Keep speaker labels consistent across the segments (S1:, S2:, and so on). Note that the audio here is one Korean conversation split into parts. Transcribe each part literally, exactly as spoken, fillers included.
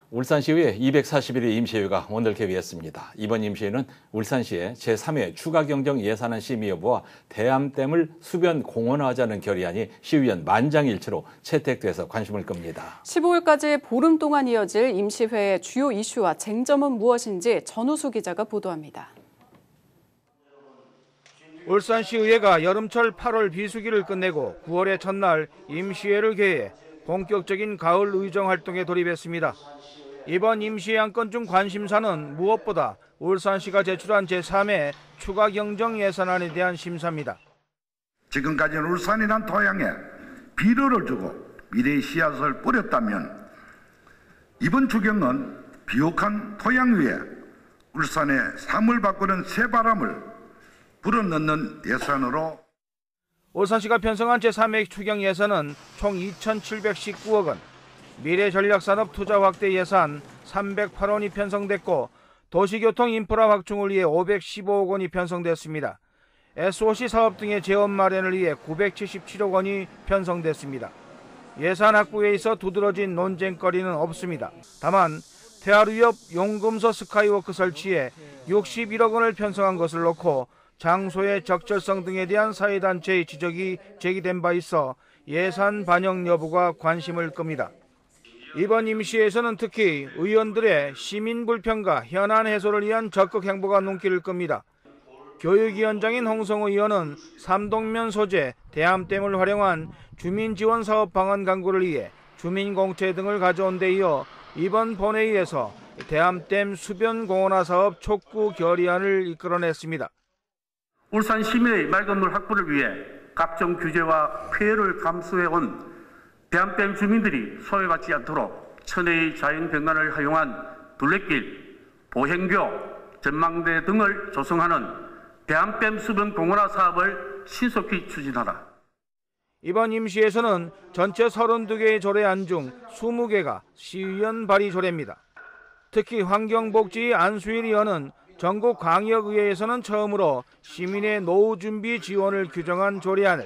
S1: 울산시의회 이백사십일 회 임시회가 오늘 개회했습니다. 이번 임시회는 울산시의 제삼 회 추가경정 예산안 심의 여부와 대암댐을 수변 공원화하자는 결의안이 시의원 만장일치로 채택돼서 관심을 끕니다.
S2: 십오 일까지 보름 동안 이어질 임시회의 주요 이슈와 쟁점은 무엇인지 전우수 기자가 보도합니다.
S3: 울산시의회가 여름철 팔월 비수기를 끝내고 구월의 첫날 임시회를 개회, 본격적인 가을 의정 활동에 돌입했습니다. 이번 임시회 안건 중 관심사는 무엇보다 울산시가 제출한 제삼 회 추가 경정 예산안에 대한 심사입니다.
S4: 지금까지는 울산이란 토양에 비료를 주고 미래의 씨앗을 뿌렸다면 이번 추경은 비옥한 토양 위에 울산의 삶을 바꾸는 새바람을 불어넣는 예산으로
S3: 울산시가 편성한 제삼 회 추경 예산은 총 이천칠백십구억 원, 미래전략산업 투자 확대 예산 삼백팔 원이 편성됐고 도시교통 인프라 확충을 위해 오백십오억 원이 편성됐습니다. 에스오씨 사업 등의 재원 마련을 위해 구백칠십칠억 원이 편성됐습니다. 예산 확보에 있어 두드러진 논쟁거리는 없습니다. 다만 태화루협 용금소 스카이워크 설치에 육십일억 원을 편성한 것을 놓고 장소의 적절성 등에 대한 사회단체의 지적이 제기된 바 있어 예산 반영 여부가 관심을 끕니다. 이번 임시회에서는 특히 의원들의 시민 불편과 현안 해소를 위한 적극 행보가 눈길을 끕니다. 교육위원장인 홍성우 의원은 삼동면 소재 대암댐을 활용한 주민지원 사업 방안 강구를 위해 주민공채 등을 가져온 데 이어 이번 본회의에서 대암댐 수변 공원화 사업 촉구 결의안을 이끌어냈습니다.
S5: 울산 시민의 맑은 물 확보를 위해 각종 규제와 피해를 감수해온 대암댐 주민들이 소외받지 않도록 천혜의 자연경관을 활용한 둘레길, 보행교, 전망대 등을 조성하는 대암댐 수변 공원화 사업을 신속히 추진하라.
S3: 이번 임시회에서는 전체 서른두 개의 조례안 중 스무 개가 시의원 발의 조례입니다. 특히 환경복지 안수일 의원은 전국 광역의회에서는 처음으로 시민의 노후 준비 지원을 규정한 조례안을,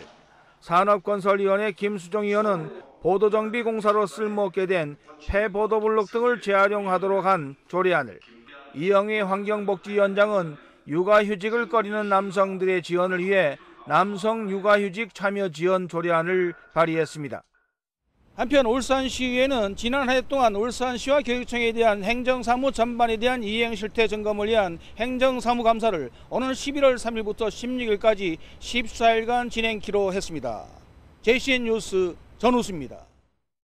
S3: 산업건설위원회 김수정 의원은 보도정비공사로 쓸모없게 된 폐보도블록 등을 재활용하도록 한 조례안을, 이영애 환경복지위원장은 육아휴직을 꺼리는 남성들의 지원을 위해 남성 육아휴직 참여 지원 조례안을 발의했습니다. 한편 울산시의회는 지난 한 해 동안 울산시와 교육청에 대한 행정사무 전반에 대한 이행 실태 점검을 위한 행정사무감사를 오늘 십일월 삼일부터 십육일까지 십사 일간 진행키로 했습니다. 제이씨엔 뉴스 전우수입니다.